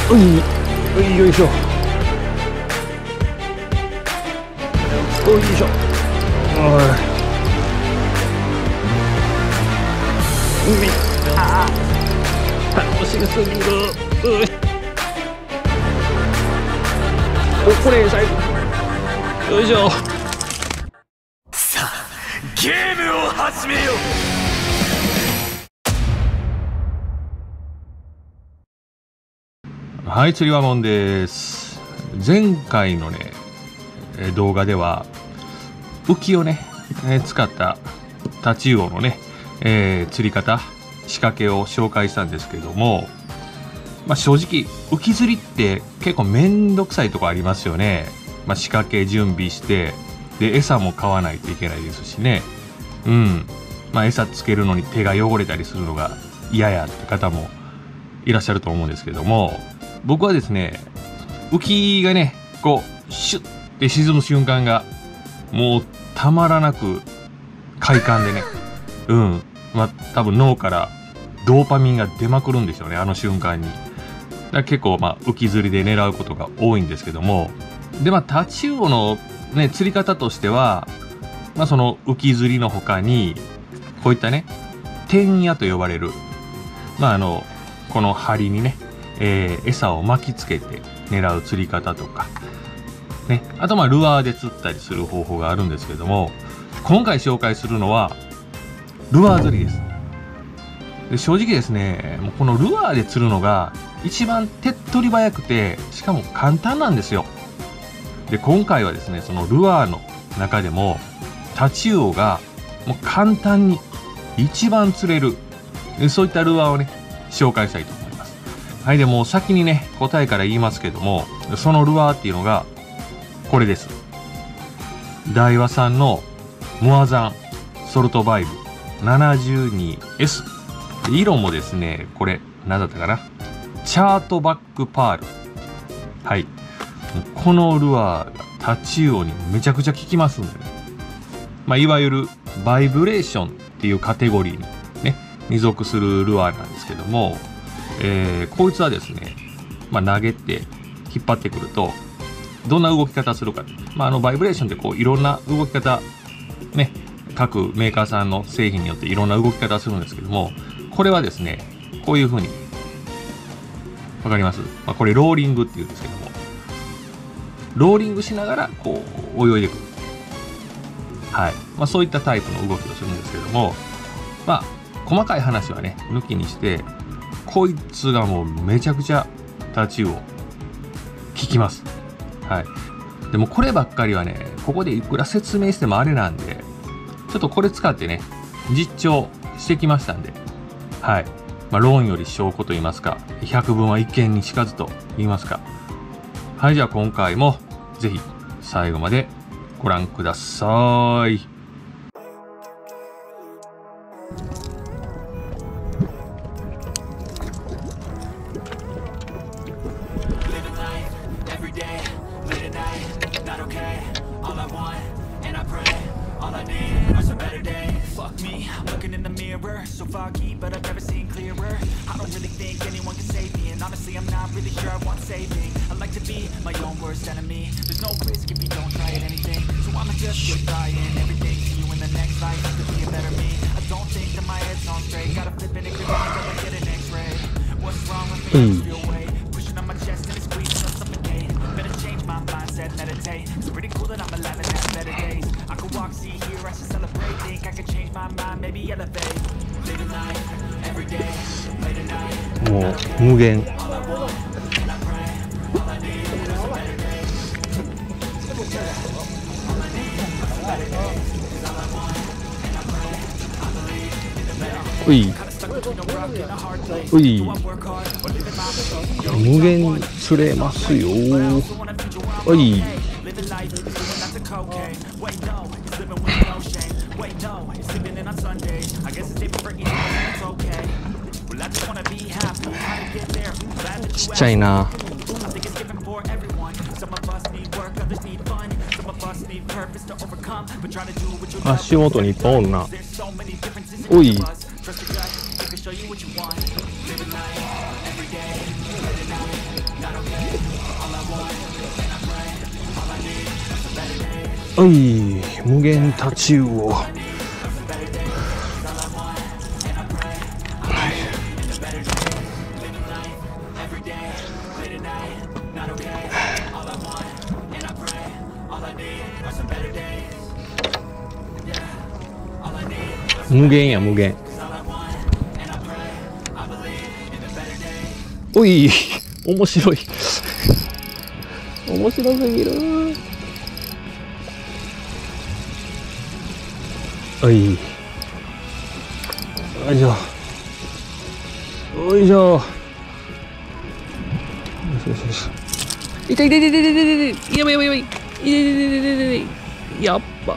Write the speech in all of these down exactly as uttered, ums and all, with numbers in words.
うい、うい、よいしょ。おいしょ。おい。海。ああ。楽しすぎる。うい。お、これ最後。よいしょ。 さあ、ゲームを始めよう。 はい、釣りはもんです。前回のね動画では浮きをね使ったタチウオのね、えー、釣り方仕掛けを紹介したんですけども、まあ、正直浮き釣りって結構めんどくさいとこありますよね。まあ、仕掛け準備してで餌も買わないといけないですしね。うん、まあ、餌つけるのに手が汚れたりするのが嫌やって方もいらっしゃると思うんですけども、僕はですね浮きがねこうシュッて沈む瞬間がもうたまらなく快感でね、うんまあ多分脳からドーパミンが出まくるんでしょうね、あの瞬間に。だから結構まあ浮き釣りで狙うことが多いんですけども、でまあタチウオのね釣り方としては、まあその浮き釣りの他にこういったね天矢と呼ばれる、まああのこの針にねえー、餌を巻きつけて狙う釣り方とか、ね、あとまあルアーで釣ったりする方法があるんですけども、今回紹介するのはルアー釣りです。で正直ですねもうこのルアーで釣るのが一番手っ取り早くてしかも簡単なんですよ。で今回はですねそのルアーの中でもタチウオがもう簡単に一番釣れるそういったルアーをね紹介したいと思います。はい、でも先にね答えから言いますけども、そのルアーっていうのがこれです。ダイワさんのモアザンソルトバイブ ななじゅうにエス、 色もですねこれ何だったかな、チャートバックパール。はい、このルアーがタチウオにめちゃくちゃ効きますんでね、まあ、いわゆるバイブレーションっていうカテゴリーにねに属するルアーなんですけども、えー、こいつはですね、まあ、投げて引っ張ってくるとどんな動き方するか、まあ、あのバイブレーションってこういろんな動き方ね各メーカーさんの製品によっていろんな動き方するんですけども、これはですねこういう風にわかります、まあ、これローリングっていうんですけども、ローリングしながらこう泳いでくる、はい、まあ、そういったタイプの動きをするんですけども、まあ細かい話はね抜きにしてこいつがもうめちゃくちゃタチウオ効きます。はい。でもこればっかりはね、ここでいくら説明してもあれなんで、ちょっとこれ使ってね、実調してきましたんで、はい。まあ、論より証拠と言いますか、百聞は一見にしかずと言いますか。はい、じゃあ今回もぜひ最後までご覧ください。 So foggy, but I've never seen clearer. I don't really think anyone can save me, and honestly, I'm not really sure I want saving. I like to be my own worst enemy. There's no risk if you don't try at anything, so I'ma just get trying everything. See you in the next life, to be a better me. I don't think that my head's on straight. Gotta flip it and clear my head, get an X-ray. What's wrong with me? I just feel weight pushing on my chest and it's squeezing, I suffocate. Better change my mindset, meditate. It's pretty cool that I'm alive and have better days. I could walk, see, hear, I should celebrate. Think I could change my mind, maybe elevate. もう無限。ういうい無限釣れますよ。ういちっちゃいな。足元にいっぱいおんな。おいおい、無限太刀魚。無限や無限。おい、面白い。面白すぎる。おい、よいしょ、よいしょ、よしよしよし。痛い痛い痛い痛い痛い痛い痛い、やばいやばいやばい、痛い痛い痛い痛い痛い痛い、やっば。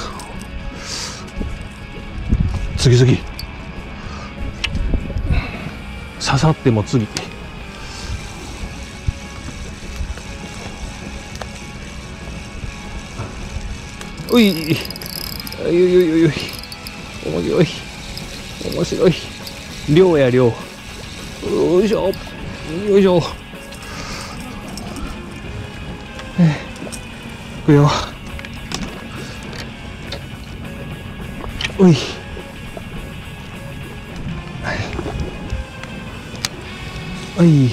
次次、刺さっても次。おい、おいおいおいおい、面白い面白い、量や量。よいしょよいしょ、いくよ。おい、おい、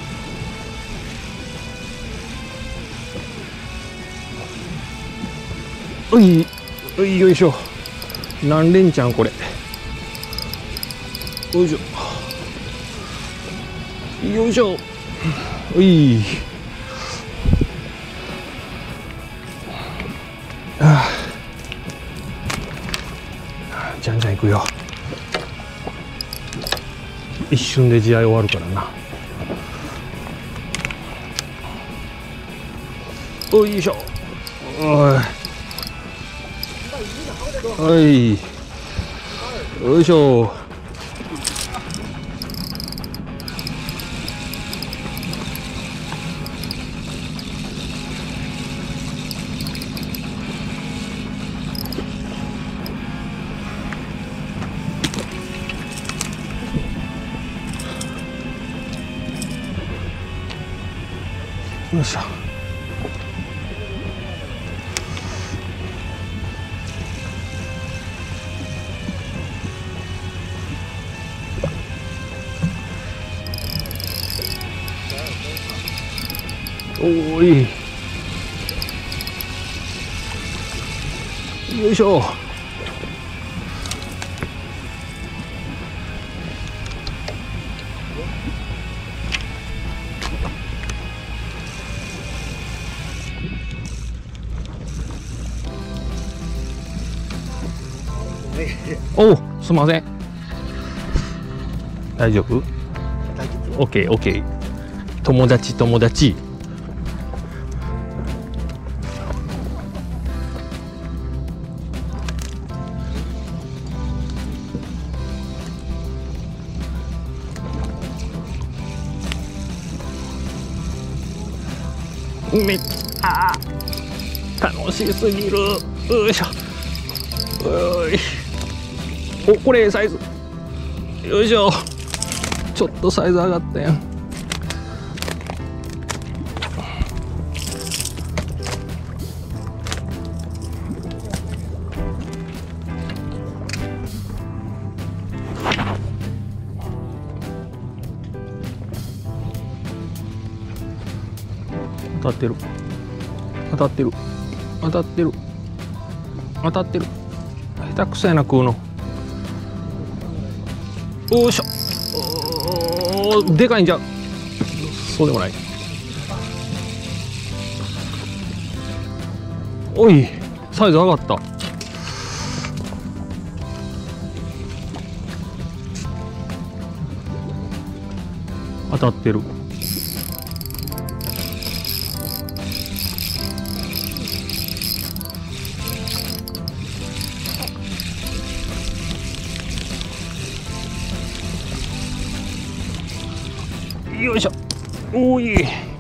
おい、おい、よいしょ。何連ちゃんこれ。よいしょよいしょ。おい、ああ、じゃんじゃんいくよ。一瞬で試合終わるからな。おいしょ。おいはい、よいしょ。よいしょ。おーい、よいしょ。おう、すみません。大丈夫？オッケーオッケー。友達友達。めっあ楽しすぎる。よいしょ。おい、お、これサイズ。よいしょ。ちょっとサイズ上がったやん。当たってる当たってる当たってる当たってる。下手くそやな食うの。よいしょ。おー、でかいんじゃん。そうでもない。おい、サイズ上がった。当たってる。よいしょ。おい、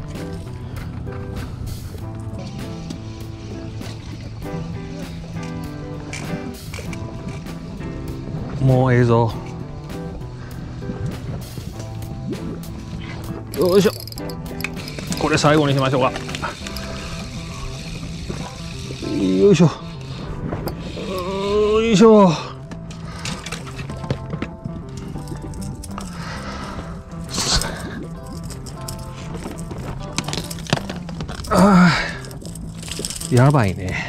もうええぞ。よいしょ。これ最後にしましょうか。 よいしょ。よいしょ。あー、やばいね。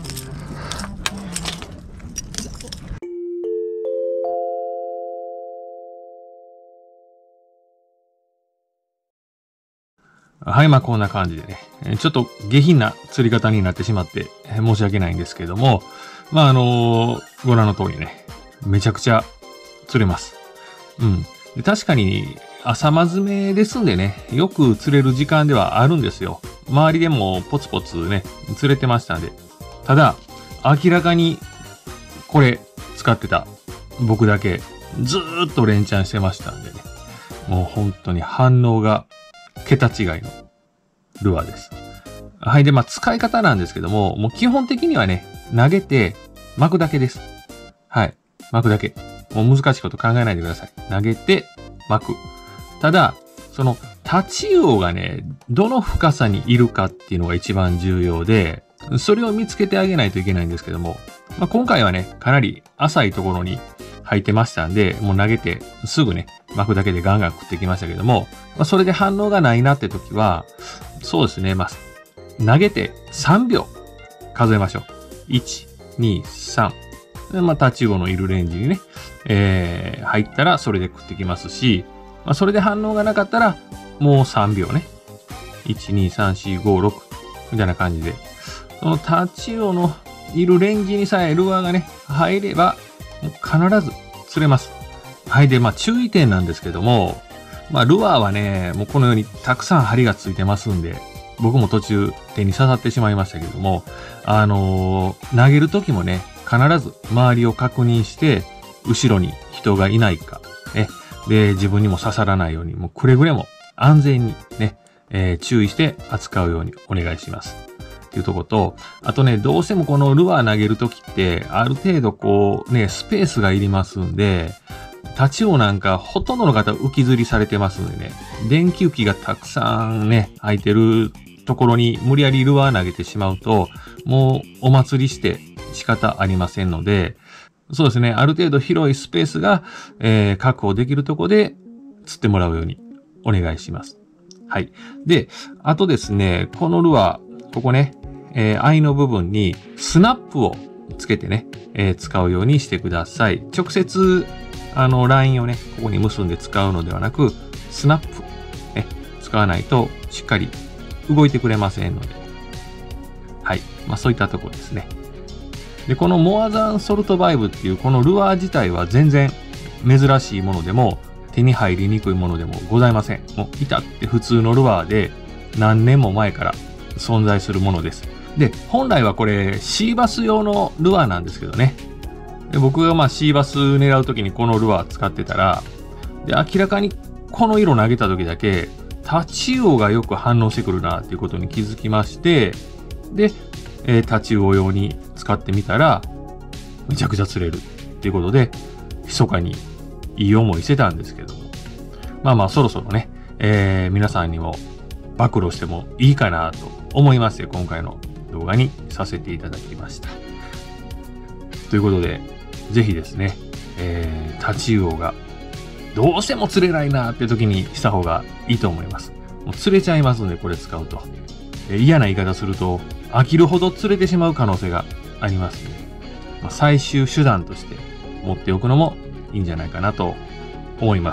はい、まあこんな感じでね、ちょっと下品な釣り方になってしまって申し訳ないんですけども、まああのー、ご覧の通りね、めちゃくちゃ釣れます。うん。で確かに朝まずめですんでね、よく釣れる時間ではあるんですよ。周りでもポツポツね、釣れてましたんで。ただ、明らかにこれ使ってた僕だけずーっと連チャンしてましたんでね、もう本当に反応が桁違いのルアーです。はい。で、まあ、使い方なんですけども、もう基本的にはね、投げて巻くだけです。はい。巻くだけ。もう難しいこと考えないでください。投げて巻く。ただ、その、タチウオがね、どの深さにいるかっていうのが一番重要で、それを見つけてあげないといけないんですけども、まあ、今回はね、かなり浅いところに入ってましたんで、もう投げてすぐね、巻くだけでガンガン食ってきましたけども、まあ、それで反応がないなって時は、そうですね、まあ、投げてさんびょう数えましょう。いち、に、さん。で、まあ、タチウオのいるレンジにね、えー、入ったらそれで食ってきますし、まあ、それで反応がなかったら、もうさんびょうね。いち、に、さん、よん、ご、ろく。みたいな感じで。そのタチウオのいるレンジにさえルアーがね、入れば、もう必ず釣れます。はい。で、まあ注意点なんですけども、まあルアーはね、もうこのようにたくさん針がついてますんで、僕も途中手に刺さってしまいましたけども、あのー、投げる時もね、必ず周りを確認して、後ろに人がいないか、ね。で、自分にも刺さらないように、もうくれぐれも安全にね、えー、注意して扱うようにお願いします。っていうとこと、あとね、どうしてもこのルアー投げるときって、ある程度こうね、スペースがいりますんで、タチウオなんかほとんどの方浮き釣りされてますんでね、電気浮きがたくさんね、空いてるところに無理やりルアー投げてしまうと、もうお祭りして仕方ありませんので、そうですね、ある程度広いスペースが、えー、確保できるところで釣ってもらうようにお願いします。はい。で、あとですね、このルアー、ここね、えー、愛の部分にスナップをつけてね、えー、使うようにしてください。直接、あの、ラインをね、ここに結んで使うのではなく、スナップ、ね、使わないとしっかり動いてくれませんので。はい。まあそういったところですね。で、このモアザンソルトバイブっていうこのルアー自体は全然珍しいものでも手に入りにくいものでもございません。もう至って普通のルアーで何年も前から存在するものです。で、本来はこれシーバス用のルアーなんですけどね。で僕がまあシーバス狙うときにこのルアー使ってたら、で、明らかにこの色投げたときだけタチウオがよく反応してくるなっていうことに気づきまして、で、えー、タチウオ用に使ってみたらめちゃくちゃ釣れるっていうことで密かにいい思いしてたんですけども、まあまあそろそろね、えー、皆さんにも暴露してもいいかなと思いまして今回の動画にさせていただきました。ということでぜひですね、えー、タチウオがどうしても釣れないなって時にした方がいいと思います。もう釣れちゃいますのでこれ使うと、えー、嫌な言い方すると飽きるほど釣れてしまう可能性がありますので、まあ、最終手段として持っておくのもいいんじゃないかなと思います。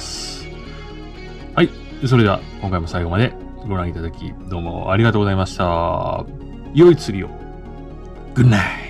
はい。それでは今回も最後までご覧いただきどうもありがとうございました。良い釣りを。Good night.